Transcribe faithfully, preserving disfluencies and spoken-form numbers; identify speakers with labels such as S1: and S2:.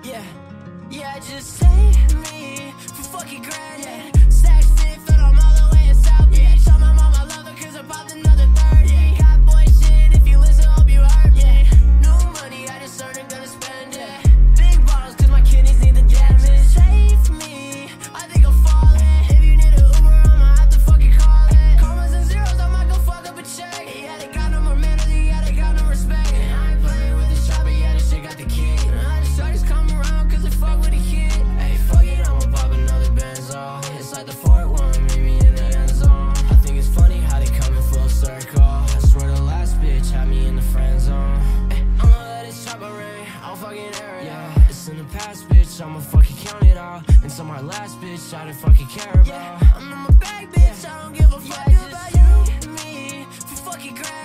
S1: Yeah, yeah, just save me for fucking granted. Stacks fit, fed on all the way in South Beach. Tell my mom I love her cause I popped another thirty. Got boy shit, if you listen, hope you heard me. Yeah, no money, I just earned and gonna spend it. Big bottles cause my kidneys need the damage. Save me, I think I'm falling. If you need an Uber, I'ma have to fucking call it. Commas and zeros, I might go fuck up a check. Yeah, they got no more manners, yeah, they got no respect. And I ain't playing with this shot, but yeah, this shit got the king. I just, I just come around cause I fuck with a kid. Hey, fuck it, I'ma pop another Benzo. It's like the fourth one, meet me in the end zone. I think it's funny how they come in full circle. I swear the last bitch had me in the friend zone. Hey, I'ma let it chopper ring, I'll fucking air it out. Yeah, it's in the past, bitch, I'ma fucking count it out. And so my last bitch, I didn't fucking care about. Yeah, I'm in my bag, bitch, I don't give a fuck about you. Me, for fucking grand.